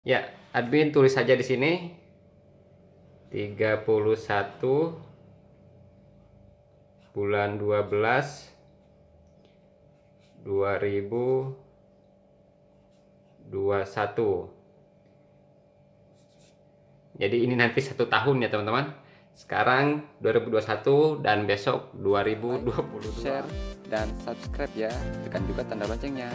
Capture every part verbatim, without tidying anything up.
Ya, admin tulis saja di sini tiga puluh satu bulan dua belas dua ribu dua puluh satu. Jadi ini nanti satu tahun ya teman-teman. Sekarang dua ribu dua puluh satu dan besok dua ribu dua puluh dua. Share dan subscribe ya, tekan juga tanda loncengnya.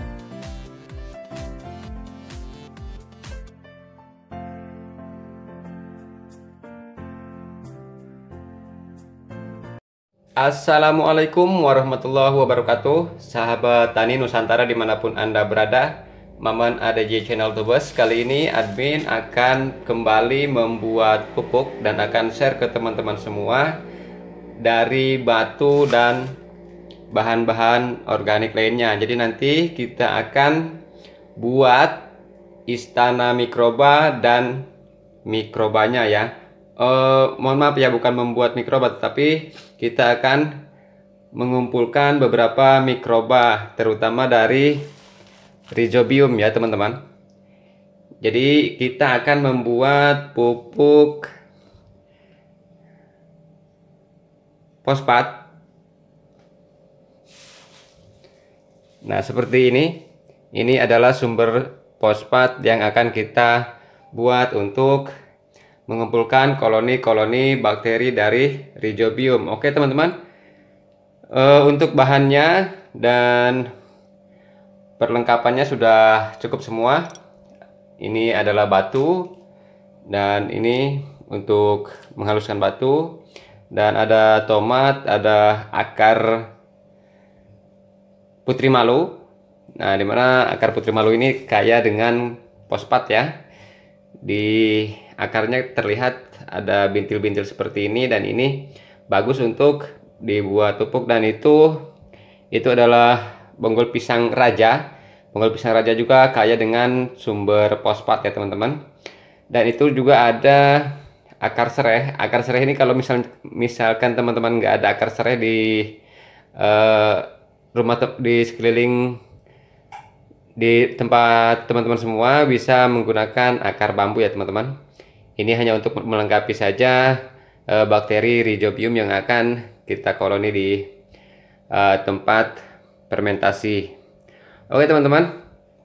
Assalamualaikum warahmatullahi wabarakatuh, sahabat tani Nusantara dimanapun Anda berada. Maman A D J Channel Tubes. Kali ini admin akan kembali membuat pupuk dan akan share ke teman-teman semua dari batu dan bahan-bahan organik lainnya. Jadi nanti kita akan buat istana mikroba dan mikrobanya ya. Uh, mohon maaf ya, bukan membuat mikroba, tapi kita akan mengumpulkan beberapa mikroba, terutama dari Rhizobium ya teman-teman. Jadi kita akan membuat pupuk fosfat. Nah, seperti ini. Ini adalah sumber fosfat yang akan kita buat untuk mengumpulkan koloni-koloni bakteri dari Rhizobium. Oke teman-teman, e, untuk bahannya dan perlengkapannya sudah cukup semua. Ini adalah batu dan ini untuk menghaluskan batu, dan ada tomat, ada akar putri malu. Nah, dimana akar putri malu ini kaya dengan fosfat ya. Di akarnya terlihat ada bintil-bintil seperti ini, dan ini bagus untuk dibuat pupuk. Dan itu itu adalah bonggol pisang raja. Bonggol pisang raja juga kaya dengan sumber fosfat ya teman-teman. Dan itu juga ada akar sereh. Akar sereh ini kalau misal misalkan teman-teman nggak ada akar sereh di uh, rumah di sekeliling di tempat teman-teman semua, bisa menggunakan akar bambu ya teman-teman. Ini hanya untuk melengkapi saja e, bakteri Rhizobium yang akan kita koloni di e, tempat fermentasi. Oke teman-teman,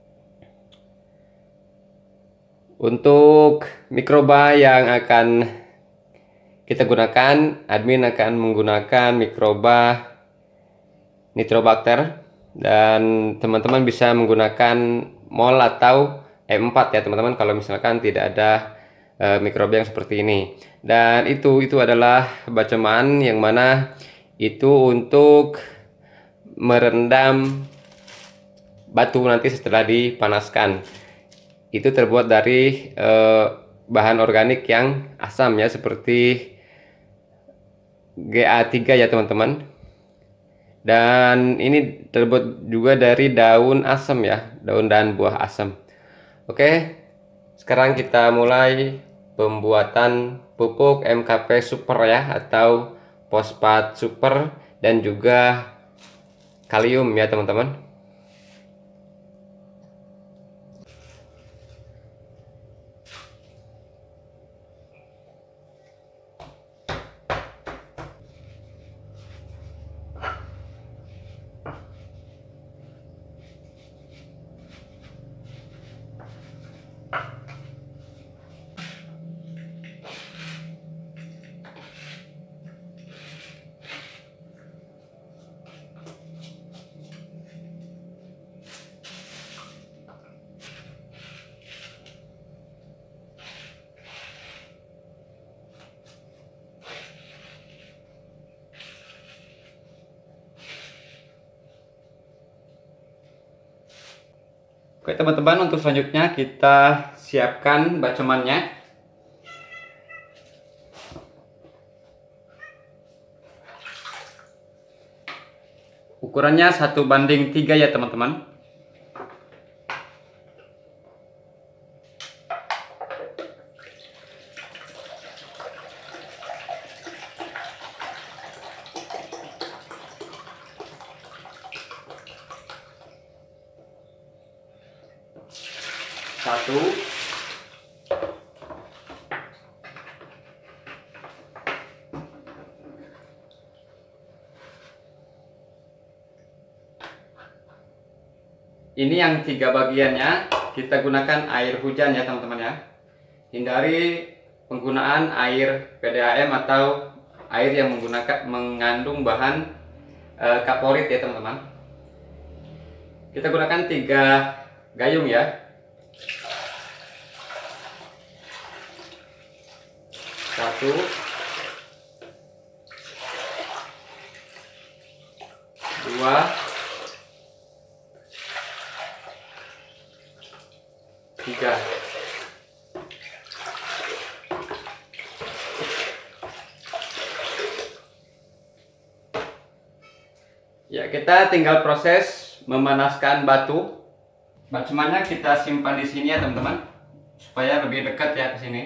untuk mikroba yang akan kita gunakan, admin akan menggunakan mikroba Nitrobacter, dan teman-teman bisa menggunakan mol atau E empat ya teman-teman kalau misalkan tidak ada e, mikroba yang seperti ini. Dan itu itu adalah baceman yang mana itu untuk merendam batu nanti setelah dipanaskan. Itu terbuat dari e, bahan organik yang asam ya, seperti G A tiga ya teman-teman. Dan ini terbuat juga dari daun asam ya, daun dan buah asam. Oke, sekarang kita mulai pembuatan pupuk M K P super ya, atau fosfat super dan juga kalium ya teman-teman. Oke teman-teman, untuk selanjutnya kita siapkan bacemannya. Ukurannya satu banding tiga ya teman-teman. Satu, Ini yang tiga bagiannya kita gunakan air hujan ya teman-teman ya. Hindari penggunaan air P D A M atau air yang menggunakan mengandung bahan e, kaporit ya teman-teman. Kita gunakan tiga gayung ya. Satu, dua, tiga. Ya, kita tinggal proses memanaskan batu. Batunya kita simpan di sini ya teman-teman, supaya lebih dekat ya ke sini.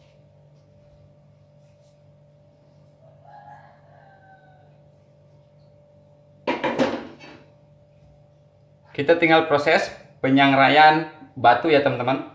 Kita tinggal proses penyangraian batu ya teman-teman.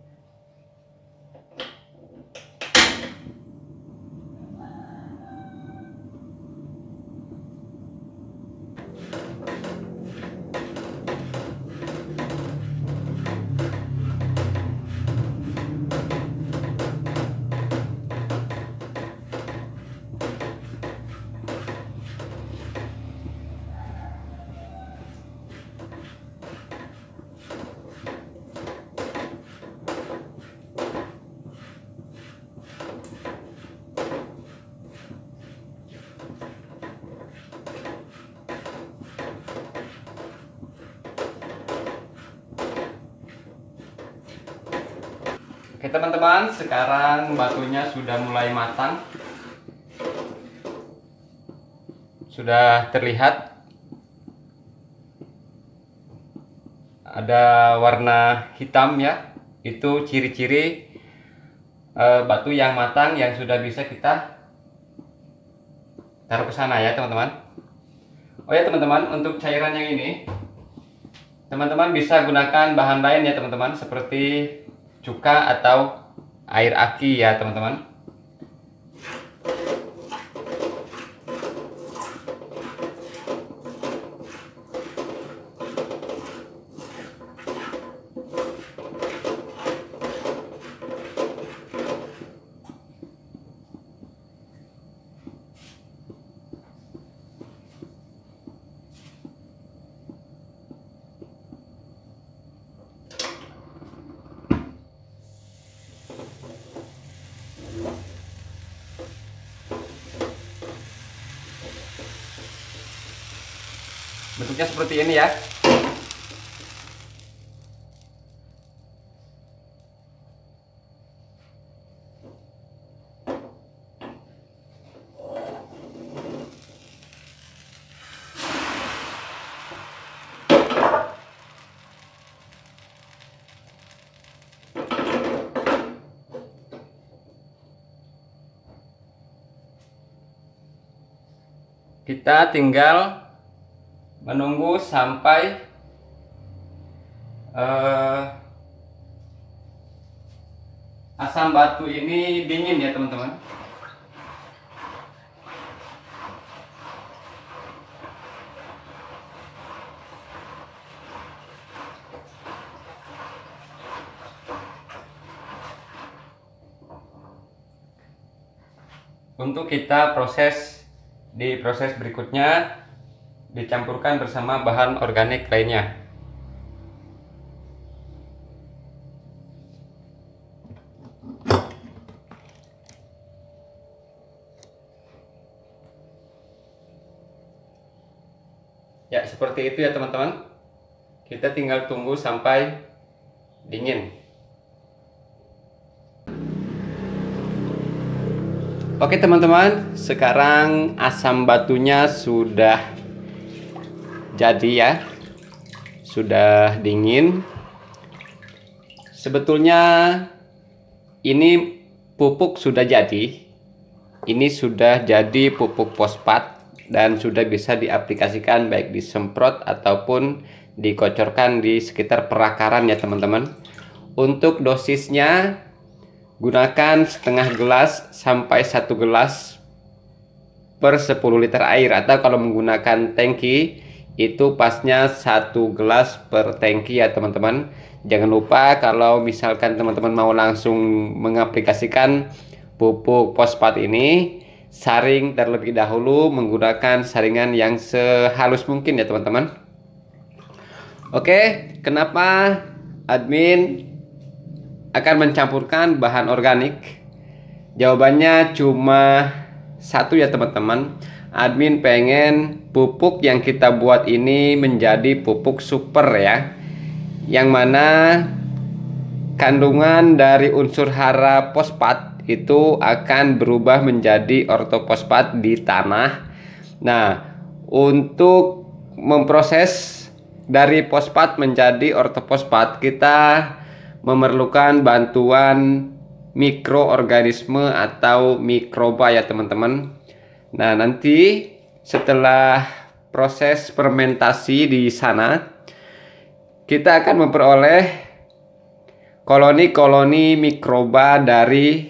Oke teman-teman, sekarang batunya sudah mulai matang. Sudah terlihat ada warna hitam ya. Itu ciri-ciri e, batu yang matang yang sudah bisa kita taruh ke sana ya teman-teman. Oh ya teman-teman, untuk cairan yang ini teman-teman bisa gunakan bahan lain ya teman-teman, seperti cuka atau air aki ya teman-teman. Bentuknya seperti ini ya. Kita tinggal menunggu sampai uh, asam batu ini dingin ya teman-teman. Untuk kita proses di proses berikutnya, dicampurkan bersama bahan organik lainnya. Ya, seperti itu ya teman-teman. Kita tinggal tunggu sampai dingin. Oke teman-teman, sekarang asam batunya sudah jadi ya, sudah dingin. Sebetulnya ini pupuk sudah jadi. Ini sudah jadi pupuk fosfat dan sudah bisa diaplikasikan baik disemprot ataupun dikocorkan di sekitar perakaran ya teman-teman. Untuk dosisnya gunakan setengah gelas sampai satu gelas per sepuluh liter air, atau kalau menggunakan tangki itu pasnya satu gelas per tangki ya teman-teman. Jangan lupa kalau misalkan teman-teman mau langsung mengaplikasikan pupuk fosfat ini, saring terlebih dahulu menggunakan saringan yang sehalus mungkin ya teman-teman. Oke, kenapa admin akan mencampurkan bahan organik? Jawabannya cuma satu ya teman-teman. Admin pengen pupuk yang kita buat ini menjadi pupuk super ya, yang mana kandungan dari unsur hara fosfat itu akan berubah menjadi ortofosfat di tanah. Nah, untuk memproses dari fosfat menjadi ortofosfat, kita memerlukan bantuan mikroorganisme atau mikroba ya teman-teman. Nah, nanti setelah proses fermentasi di sana, kita akan memperoleh koloni-koloni mikroba dari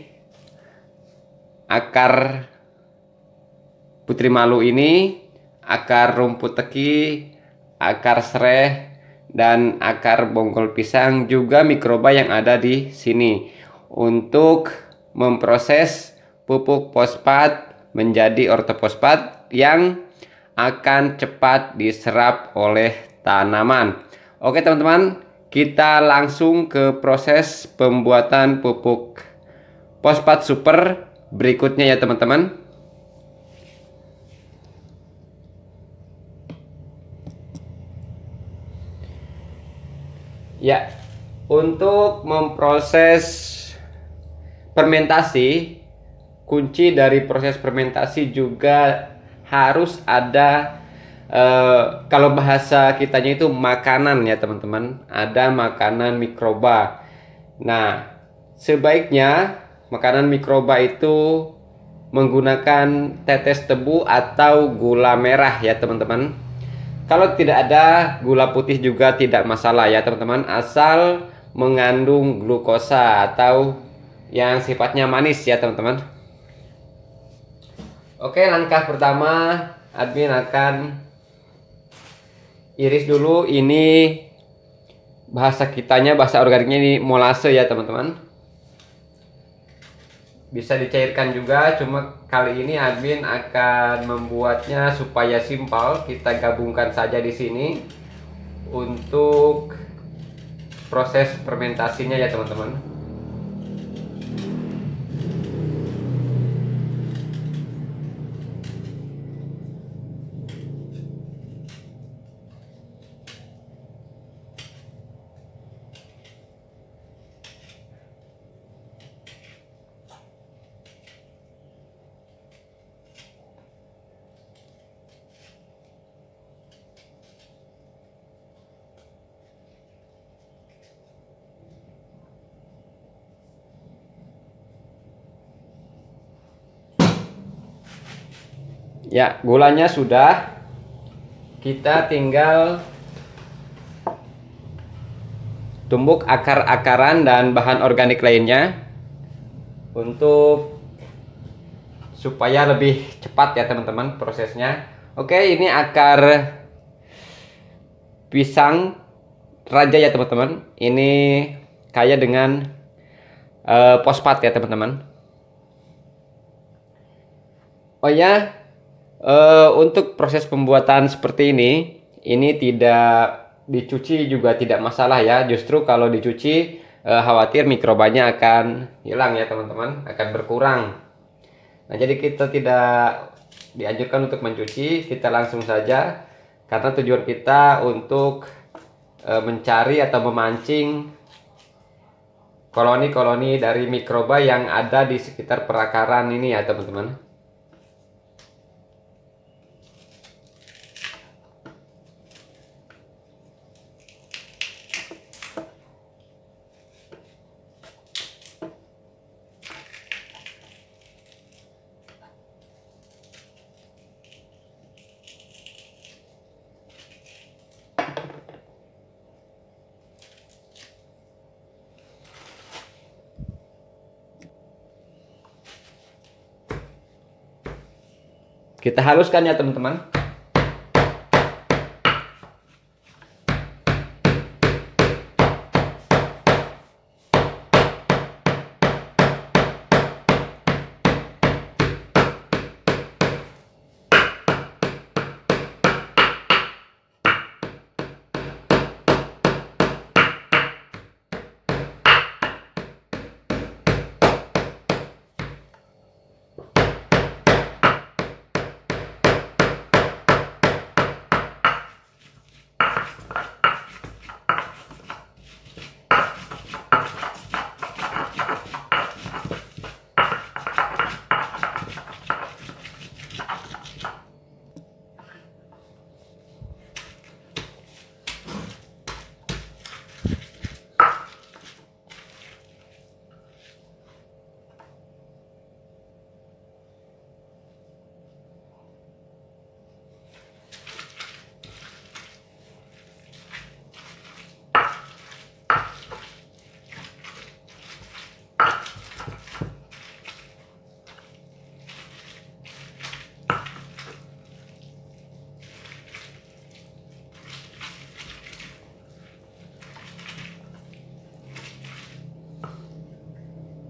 akar putri malu ini, akar rumput teki, akar sereh, dan akar bonggol pisang, juga mikroba yang ada di sini untuk memproses pupuk fosfat menjadi ortofosfat yang akan cepat diserap oleh tanaman. Oke teman-teman, kita langsung ke proses pembuatan pupuk fosfat super berikutnya ya teman-teman. Ya, untuk memproses fermentasi, kunci dari proses fermentasi juga harus ada, eh, kalau bahasa kitanya itu makanan ya teman-teman, ada makanan mikroba. Nah, sebaiknya makanan mikroba itu menggunakan tetes tebu atau gula merah ya teman-teman. Kalau tidak ada, gula putih juga tidak masalah ya teman-teman, asal mengandung glukosa atau yang sifatnya manis ya teman-teman. Oke, langkah pertama admin akan iris dulu. Ini bahasa kitanya, bahasa organiknya ini molase ya teman-teman. Bisa dicairkan juga, cuma kali ini admin akan membuatnya supaya simpel. Kita gabungkan saja di sini untuk proses fermentasinya ya teman-teman. Ya, gulanya sudah. Kita tinggal tumbuk akar-akaran dan bahan organik lainnya untuk supaya lebih cepat ya teman-teman prosesnya. Oke, ini akar pisang raja ya teman-teman. Ini kaya dengan uh, fosfat ya teman-teman. Oh ya, Uh, untuk proses pembuatan seperti ini, ini tidak dicuci juga tidak masalah ya. Justru kalau dicuci, uh, khawatir mikrobanya akan hilang ya teman-teman, akan berkurang. Nah, jadi kita tidak dianjurkan untuk mencuci, kita langsung saja, karena tujuan kita untuk uh, mencari atau memancing koloni-koloni dari mikroba yang ada di sekitar perakaran ini ya teman-teman. Kita haluskan ya teman-teman.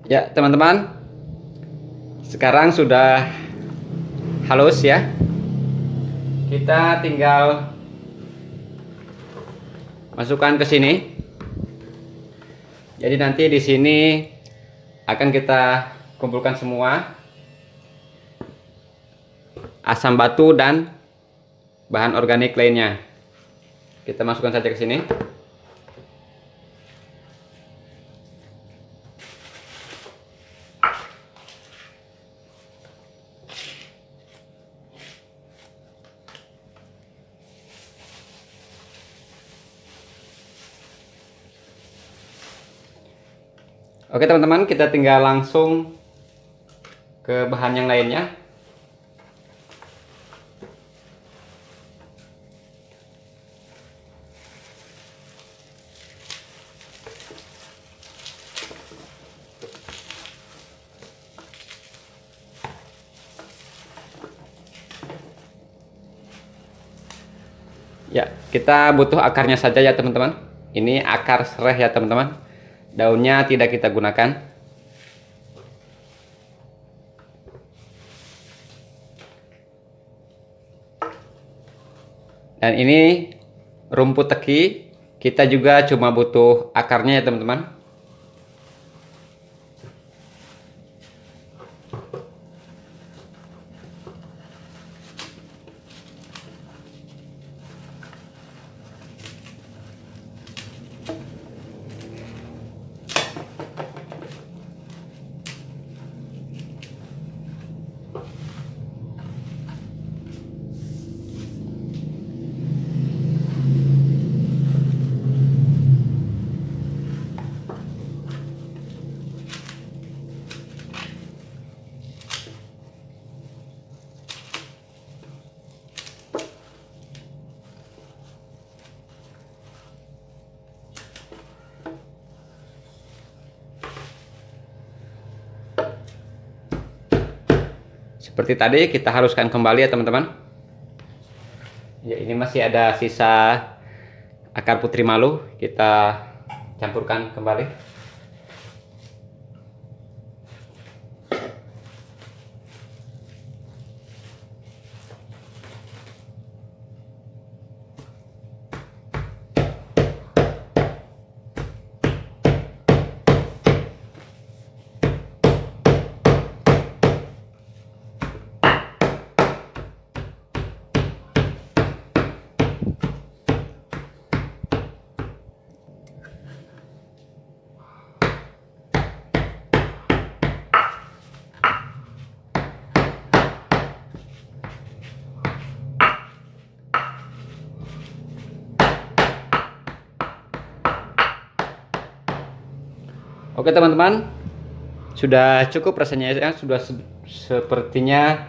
Ya, teman-teman. Sekarang sudah halus ya. Kita tinggal masukkan ke sini. Jadi nanti di sini akan kita kumpulkan semua asam batu dan bahan organik lainnya. Kita masukkan saja ke sini. Oke teman-teman, kita tinggal langsung ke bahan yang lainnya. Ya, kita butuh akarnya saja ya teman-teman. Ini akar sereh ya teman-teman. Daunnya tidak kita gunakan. Dan ini rumput teki. Kita juga cuma butuh akarnya ya teman-teman. Seperti tadi, kita haluskan kembali ya teman-teman. Ya, ini masih ada sisa akar putri malu, kita campurkan kembali. Oke teman-teman, sudah cukup rasanya ya, sudah se sepertinya.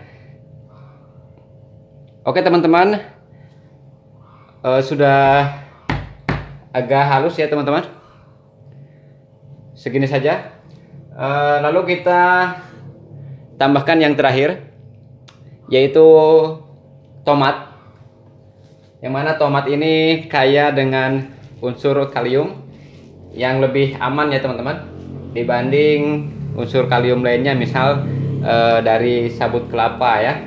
Oke teman-teman, uh, sudah agak halus ya teman-teman. Segini saja. Uh, lalu kita tambahkan yang terakhir, yaitu tomat. Yang mana tomat ini kaya dengan unsur kalium yang lebih aman ya teman-teman dibanding unsur kalium lainnya, misal e, dari sabut kelapa ya.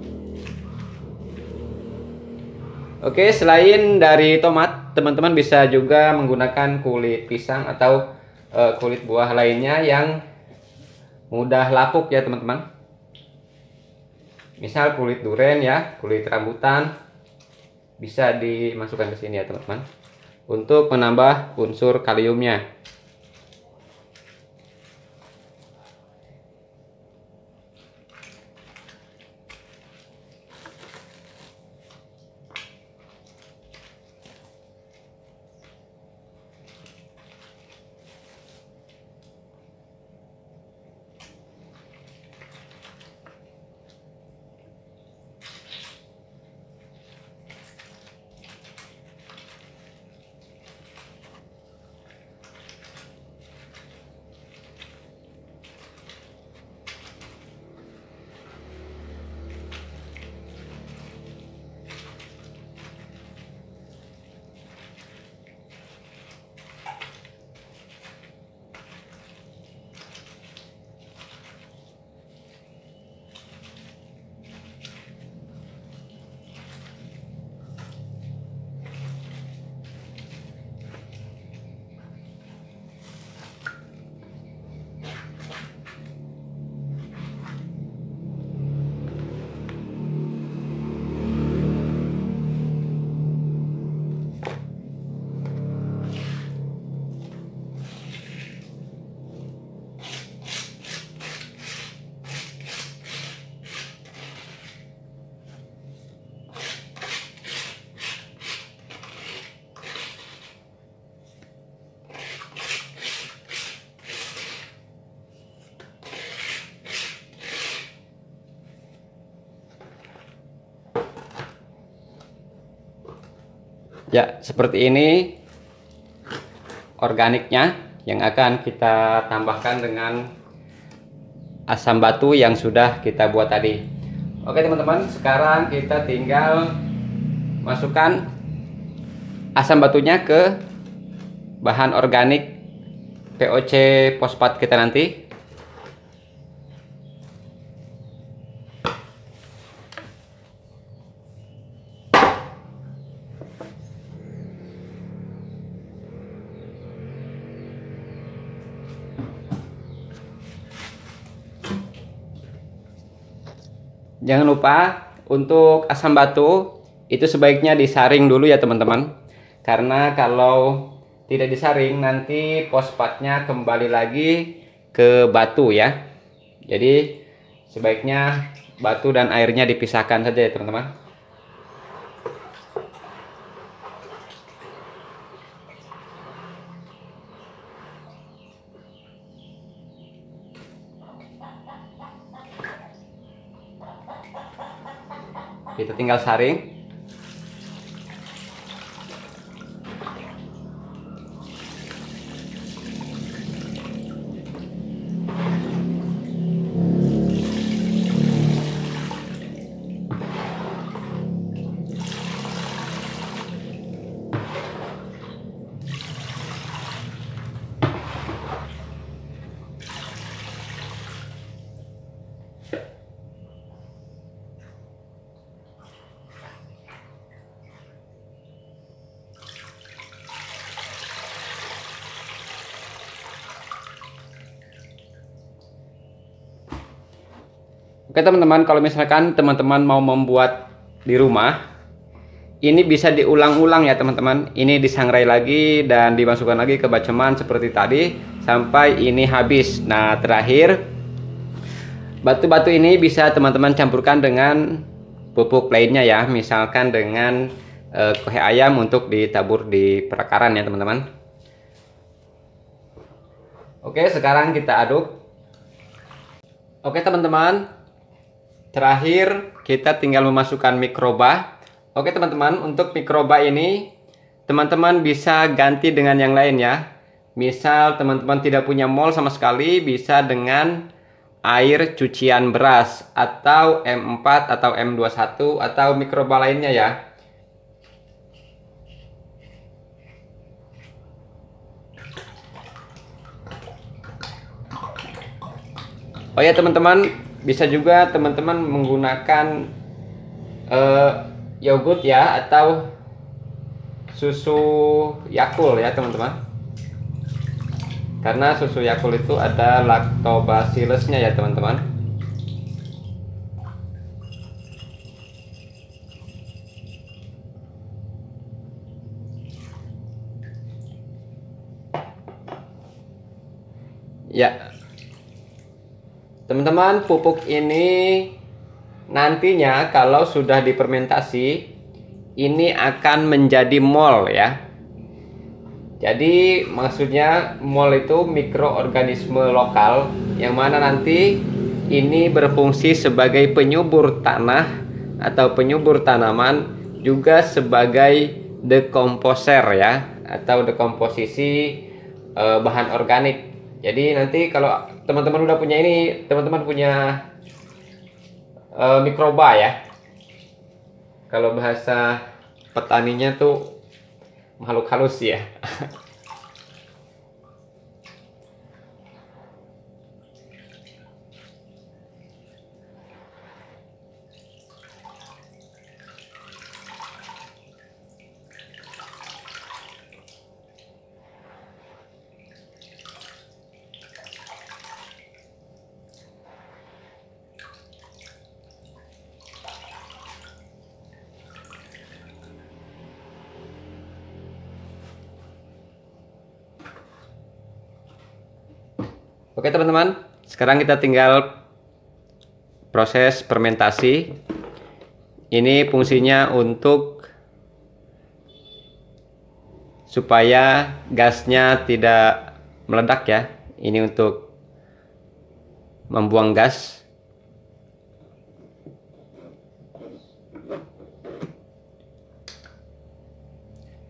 Oke, selain dari tomat, teman-teman bisa juga menggunakan kulit pisang atau e, kulit buah lainnya yang mudah lapuk ya teman-teman. Misal kulit duren ya, kulit rambutan bisa dimasukkan ke sini ya teman-teman untuk menambah unsur kaliumnya. Ya, seperti ini organiknya yang akan kita tambahkan dengan asam batu yang sudah kita buat tadi. Oke teman-teman, sekarang kita tinggal masukkan asam batunya ke bahan organik P O C fosfat kita nanti. Jangan lupa untuk asam batu itu sebaiknya disaring dulu ya teman-teman, karena kalau tidak disaring nanti fosfatnya kembali lagi ke batu ya. Jadi sebaiknya batu dan airnya dipisahkan saja ya teman-teman. Kita tinggal saring. Oke teman-teman, kalau misalkan teman-teman mau membuat di rumah, ini bisa diulang-ulang ya teman-teman. Ini disangrai lagi dan dimasukkan lagi ke baceman seperti tadi sampai ini habis. Nah terakhir, batu-batu ini bisa teman-teman campurkan dengan pupuk lainnya ya, misalkan dengan eh, kohe ayam untuk ditabur di perakaran ya teman-teman. Oke, sekarang kita aduk. Oke teman-teman, terakhir kita tinggal memasukkan mikroba. Oke teman-teman, untuk mikroba ini teman-teman bisa ganti dengan yang lain ya. Misal teman-teman tidak punya mol sama sekali, bisa dengan air cucian beras atau M empat atau M dua puluh satu atau mikroba lainnya ya. Oh ya teman-teman, bisa juga teman-teman menggunakan uh, yogurt ya atau susu Yakult ya teman-teman, karena susu Yakult itu ada lactobacillusnya ya teman-teman. Ya teman-teman, pupuk ini nantinya kalau sudah difermentasi ini akan menjadi mol ya. Jadi maksudnya mol itu mikroorganisme lokal yang mana nanti ini berfungsi sebagai penyubur tanah atau penyubur tanaman, juga sebagai dekomposer ya atau dekomposisi e, bahan organik. Jadi nanti kalau teman-teman udah punya ini, teman-teman punya e, mikroba ya. Kalau bahasa petaninya tuh makhluk halus ya. Oke teman-teman, sekarang kita tinggal proses fermentasi. Ini fungsinya untuk supaya gasnya tidak meledak ya. Ini untuk membuang gas.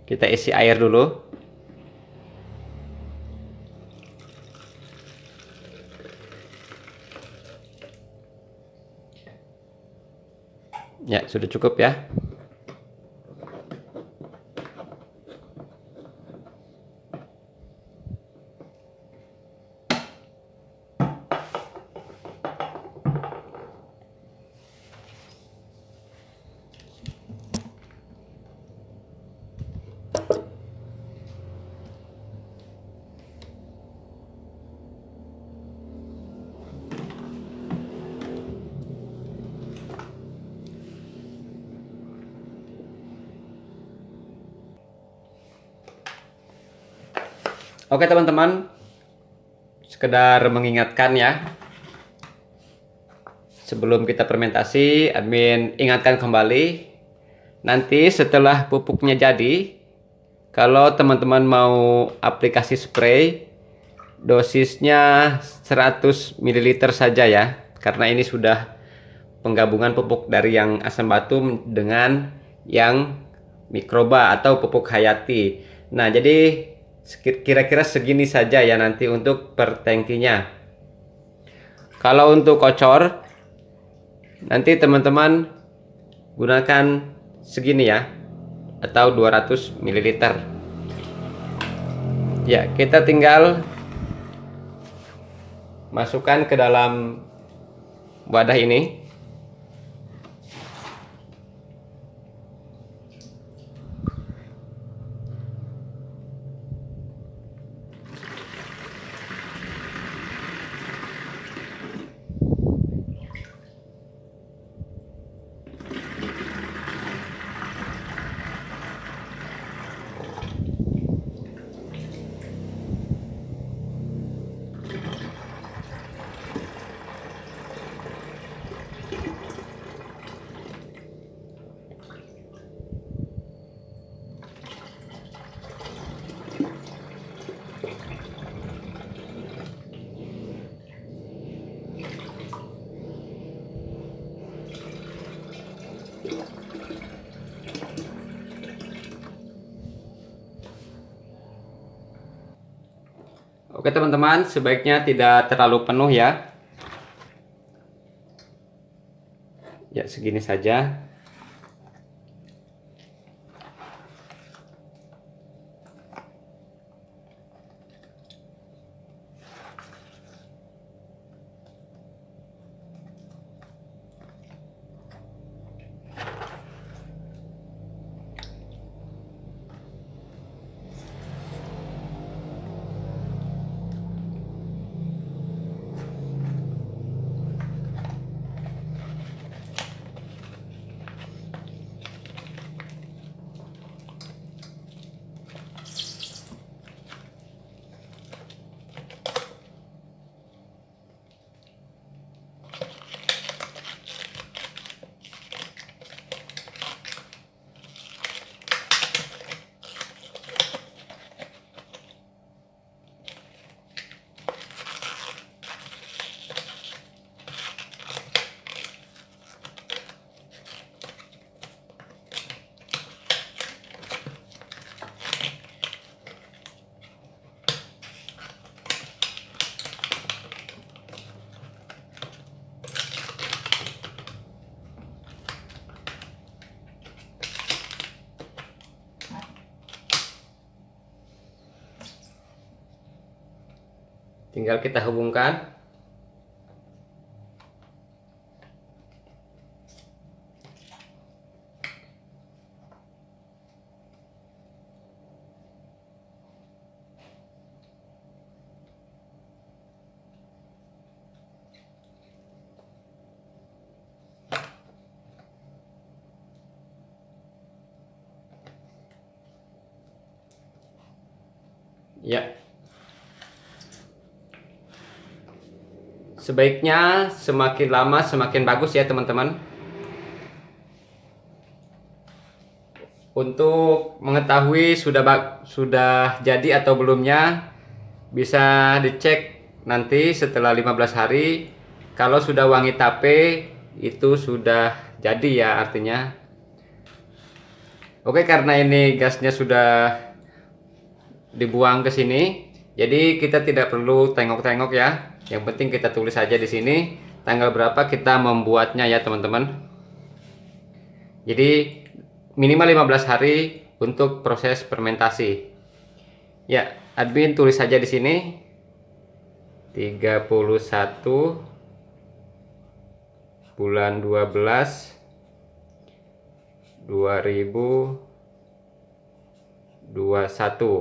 Kita isi air dulu. Ya, sudah cukup ya. Oke teman-teman, sekedar mengingatkan ya, sebelum kita fermentasi, admin ingatkan kembali, nanti setelah pupuknya jadi, kalau teman-teman mau aplikasi spray, dosisnya seratus mililiter saja ya, karena ini sudah penggabungan pupuk dari yang asam batu dengan yang mikroba atau pupuk hayati. Nah, jadi kira-kira segini saja ya nanti untuk per tangkinya. Kalau untuk kocor, nanti teman-teman gunakan segini ya, atau dua ratus mililiter. Ya, kita tinggal masukkan ke dalam wadah ini. Oke teman-teman, sebaiknya tidak terlalu penuh ya. Ya, segini saja. Tinggal kita hubungkan. Ya. Sebaiknya semakin lama semakin bagus ya teman-teman. Untuk mengetahui sudah sudah jadi atau belumnya, bisa dicek nanti setelah lima belas hari. Kalau sudah wangi tape, itu sudah jadi ya artinya. Oke, karena ini gasnya sudah dibuang ke sini, jadi kita tidak perlu tengok-tengok ya. Yang penting kita tulis aja di sini tanggal berapa kita membuatnya ya teman-teman. Jadi minimal lima belas hari untuk proses fermentasi. Ya, admin tulis saja di sini tiga puluh satu bulan dua belas dua ribu dua puluh satu.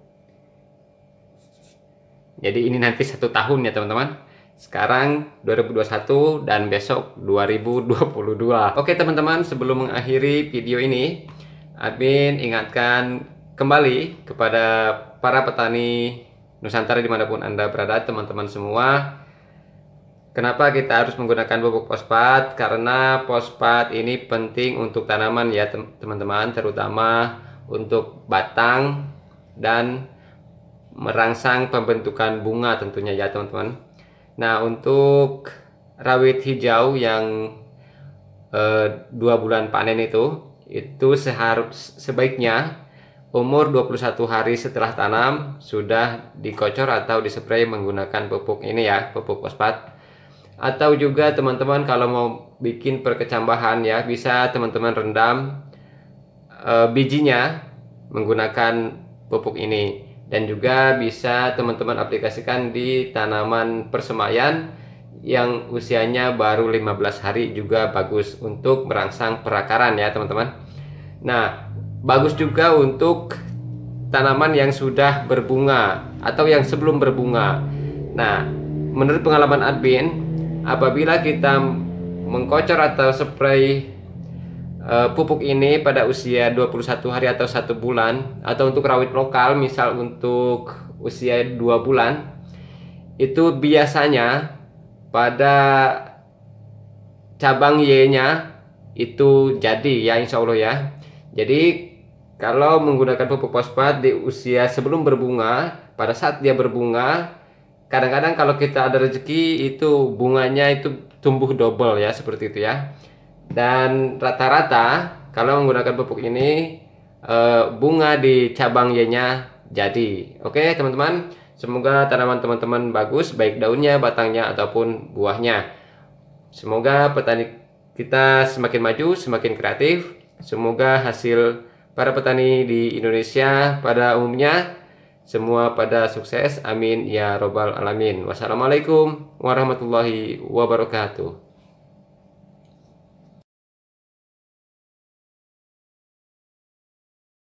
Jadi ini nanti satu tahun ya teman-teman. Sekarang dua ribu dua puluh satu dan besok dua ribu dua puluh dua. Oke teman-teman, sebelum mengakhiri video ini, admin ingatkan kembali kepada para petani Nusantara dimanapun Anda berada, teman-teman semua. Kenapa kita harus menggunakan pupuk fosfat? Karena fosfat ini penting untuk tanaman ya teman-teman, terutama untuk batang dan merangsang pembentukan bunga tentunya ya teman-teman. Nah, untuk rawit hijau yang eh, dua bulan panen itu, itu seharus sebaiknya umur dua puluh satu hari setelah tanam sudah dikocor atau dispray menggunakan pupuk ini ya, pupuk fosfat. Atau juga teman-teman kalau mau bikin perkecambahan ya, bisa teman-teman rendam e, bijinya menggunakan pupuk ini. Dan juga bisa teman-teman aplikasikan di tanaman persemaian yang usianya baru lima belas hari, juga bagus untuk merangsang perakaran ya teman-teman. Nah, bagus juga untuk tanaman yang sudah berbunga atau yang sebelum berbunga. Nah, menurut pengalaman admin, apabila kita mengkocor atau spray uh, pupuk ini pada usia dua puluh satu hari atau satu bulan, atau untuk rawit lokal misal untuk usia dua bulan, itu biasanya pada cabang Y-nya itu jadi ya, insya Allah ya. Jadi kalau menggunakan pupuk fosfat di usia sebelum berbunga, pada saat dia berbunga, kadang-kadang kalau kita ada rezeki itu bunganya itu tumbuh double ya, seperti itu ya. Dan rata-rata kalau menggunakan pupuk ini bunga di cabang Y-nya jadi. Oke teman-teman, semoga tanaman teman-teman bagus, baik daunnya, batangnya ataupun buahnya. Semoga petani kita semakin maju, semakin kreatif. Semoga hasil para petani di Indonesia pada umumnya semua pada sukses, amin ya robbal alamin. Wassalamualaikum warahmatullahi wabarakatuh.